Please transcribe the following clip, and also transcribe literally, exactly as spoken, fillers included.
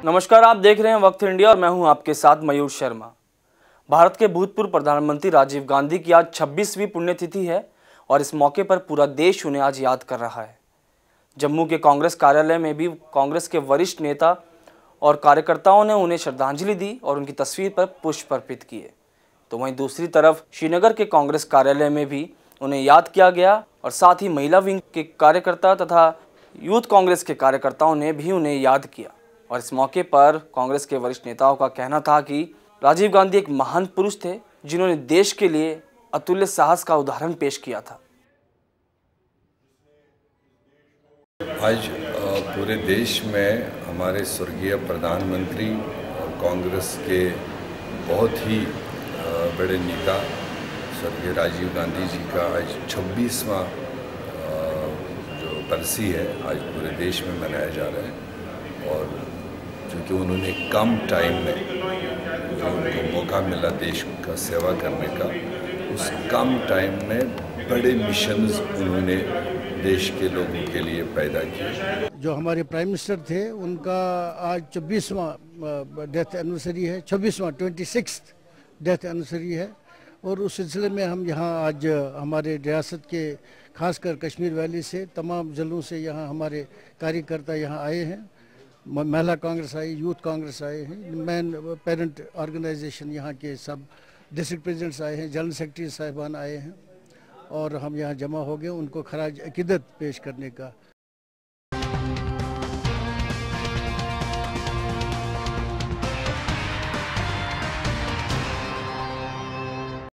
नमस्कार, आप देख रहे हैं वक्त इंडिया और मैं हूं आपके साथ मयूर शर्मा। भारत के भूतपूर्व प्रधानमंत्री राजीव गांधी की आज छब्बीसवीं पुण्यतिथि है और इस मौके पर पूरा देश उन्हें आज याद कर रहा है। जम्मू के कांग्रेस कार्यालय में भी कांग्रेस के वरिष्ठ नेता और कार्यकर्ताओं ने उन्हें श्रद्धांजलि दी और उनकी तस्वीर पर पुष्प अर्पित किए। तो वहीं दूसरी तरफ श्रीनगर के कांग्रेस कार्यालय में भी उन्हें याद किया गया और साथ ही महिला विंग के कार्यकर्ता तथा यूथ कांग्रेस के कार्यकर्ताओं ने भी उन्हें याद किया। और इस मौके पर कांग्रेस के वरिष्ठ नेताओं का कहना था कि राजीव गांधी एक महान पुरुष थे जिन्होंने देश के लिए अतुल्य साहस का उदाहरण पेश किया था। आज पूरे देश में हमारे स्वर्गीय प्रधानमंत्री और कांग्रेस के बहुत ही बड़े नेता स्वर्गीय राजीव गांधी जी का आज छब्बीसवां जो बरसी है आज पूरे देश में मनाया जा रहा है। और क्योंकि उन्होंने कम टाइम में जो उनको मौका मिला देश का सेवा करने का, उस कम टाइम में बड़े मिशंस उन्होंने देश के लोगों के लिए पैदा किए। जो हमारे प्राइम मिनिस्टर थे उनका आज छब्बीसवां डेथ एनिवर्सरी है, छब्बीसवां ट्वेंटी सिक्स्थ डेथ एनिवर्सरी है। और उस सिलसिले में हम यहाँ आज हमारे रियासत के खासकर कश्मीर वैली से तमाम ज़िलों से यहाँ हमारे कार्यकर्ता यहाँ आए हैं। महिला कांग्रेस आई, यूथ कांग्रेस आए हैं, मैन पेरेंट ऑर्गेनाइजेशन यहाँ के सब डिस्ट्रिक्ट प्रेसिडेंट्स आए हैं, जनरल सेक्रेटरी साहिबान आए हैं और हम यहाँ जमा हो गए उनको खराज अकीदत पेश करने का।